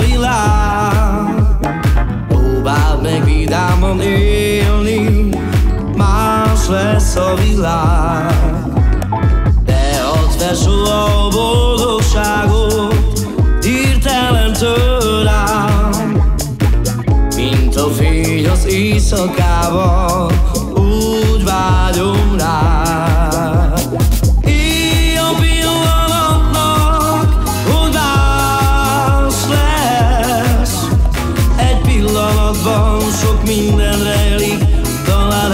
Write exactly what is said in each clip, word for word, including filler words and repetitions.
világ. Próbáld meg vidáman élni, más lesz a világ. De add fel soha a boldogságot, hirtelentől rám. Mint a fény az éjszakában, úgy vágyom rád. Éj a pillanatnak, hogy más lesz. Egy pillanatban sok minden rejlik, talán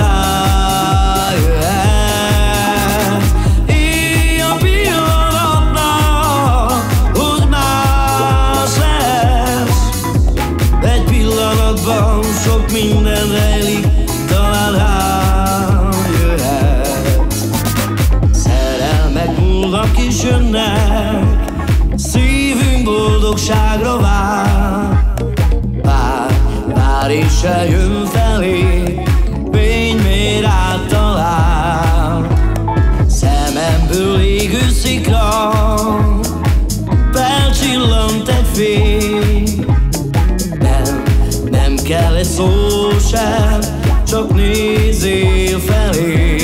rájöhet. Éj a pillanatnak, hogy más lesz. Egy pillanatban sok minden rejlik, talán rájöhet. Szerelmek múlnak és jönnek, szívünk boldogságra vár. Vár, vár és eljön felé, fény mér áttalál. Szememből égő szikra, felcsillant egy fény. Nem, nem kell egy szó sem, csak nézzél felé.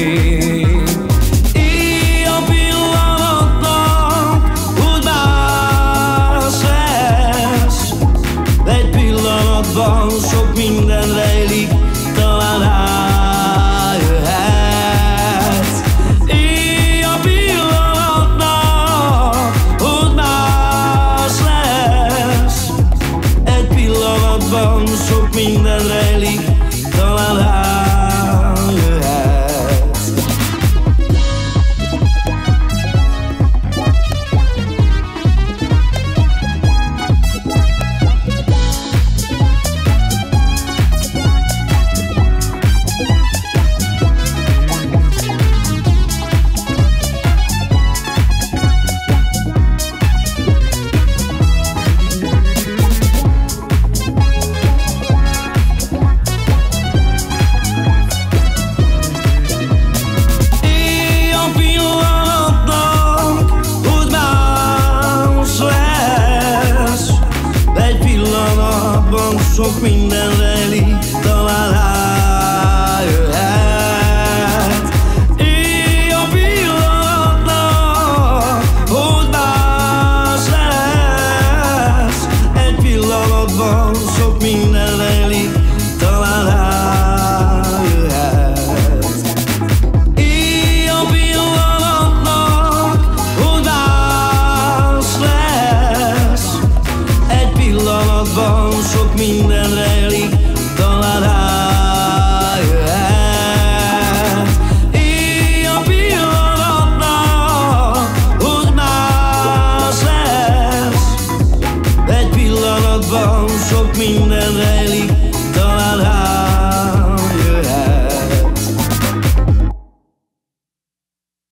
Éj a pillanatnak, hogy más lesz. Egy pillanatban sok minden rejlik, talán rájöhetsz. Éj a pillanatnak, hogy más lesz. Egy pillanatban sok minden rejlik, talán rájöhetsz. Sok minden rejlik, talán rájöhet. Éj a pillanatnak, hogy más lesz. Egy pillanatban sok minden rejlik, talán rájöhet. Éj a pillanatnak, hogy más lesz. Egy pillanatban sok minden rejlik, talán rájöhet. Éj a pillanatnak, hogy más lesz. Egy pillanatban sok minden rejlik,